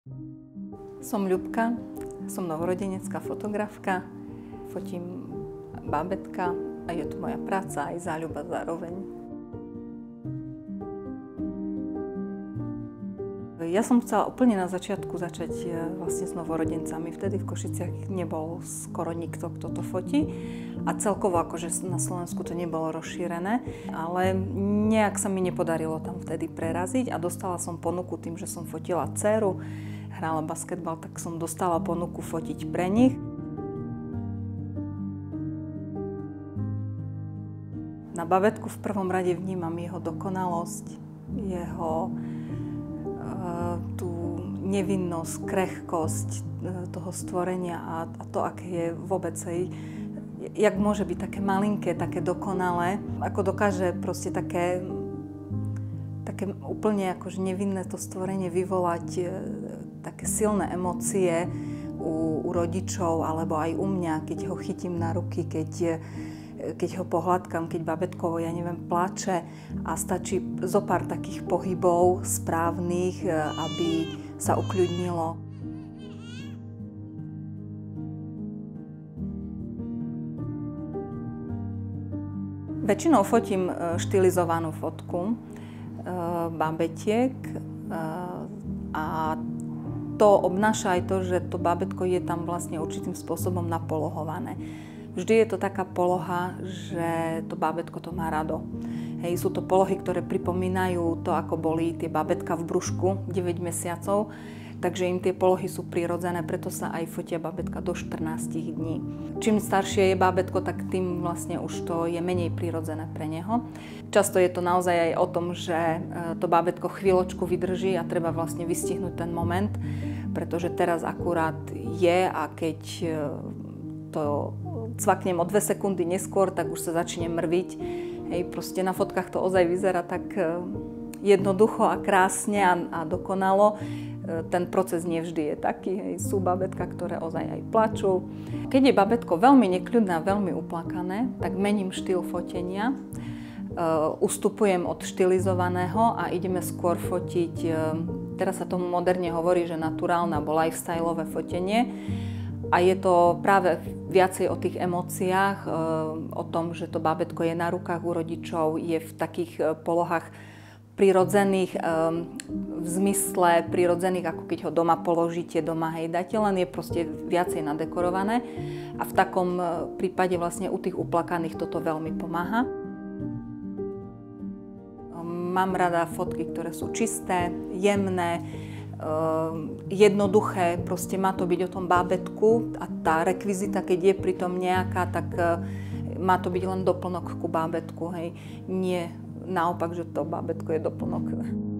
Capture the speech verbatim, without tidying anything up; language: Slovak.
Som Ľubka, som novorodenecká fotografka, fotím bábätka a je to moja práca aj záľuba zároveň. Ja som chcela úplne na začiatku začať vlastne s novorodencami. Vtedy v Košiciach nebol skoro nikto, kto to fotí. A celkovo akože na Slovensku to nebolo rozšírené. Ale nejak sa mi nepodarilo tam vtedy preraziť a dostala som ponuku tým, že som fotila dcéru, hrála basketbal, tak som dostala ponuku fotiť pre nich. Na bábätku v prvom rade vnímam jeho dokonalosť, jeho tú nevinnosť, krehkosť toho stvorenia a, a to, aké je vôbec aj, jak môže byť také malinké, také dokonalé, ako dokáže proste také, také úplne akože nevinné to stvorenie vyvolať také silné emócie u, u rodičov alebo aj u mňa, keď ho chytím na ruky, keď keď ho pohľadkam, keď bábätko, ja neviem, plače a stačí zo pár takých pohybov správnych, aby sa ukľudnilo. Väčšinou fotím štilizovanú fotku bábätiek a to obnáša aj to, že to bábätko je tam vlastne určitým spôsobom napolohované. Vždy je to taká poloha, že to bábätko to má rado. Hej, sú to polohy, ktoré pripomínajú to, ako boli tie bábätka v brúšku deväť mesiacov, takže im tie polohy sú prirodzené, preto sa aj fotia bábätka do štrnásť dní. Čím staršie je bábätko, tak tým vlastne už to je menej prirodzené pre neho. Často je to naozaj aj o tom, že to bábätko chvíľočku vydrží a treba vlastne vystihnúť ten moment, pretože teraz akurát je a keď to cvaknem o dve sekundy neskôr, tak už sa začne mrviť. Hej, proste na fotkách to ozaj vyzerá tak jednoducho a krásne a, a dokonalo. Ten proces nevždy je taký. Hej, sú bábätka, ktoré ozaj aj plačú. Keď je bábätko veľmi nekľudné a veľmi uplakané, tak mením štýl fotenia. Uh, ustupujem od štilizovaného a ideme skôr fotiť, uh, teraz sa tomu moderne hovorí, že naturálne alebo lifestyleové fotenie. A je to práve viacej o tých emóciách, o tom, že to bábätko je na rukách u rodičov, je v takých polohách prirodzených, v zmysle prirodzených, ako keď ho doma položíte, doma hej dáte, len je proste viacej nadekorované. A v takom prípade vlastne u tých uplakaných toto veľmi pomáha. Mám rada fotky, ktoré sú čisté, jemné, jednoduché, proste má to byť o tom bábätku a tá rekvizita, keď je pritom nejaká, tak má to byť len doplnok ku bábätku, hej. Nie naopak, že to bábätko je doplnok.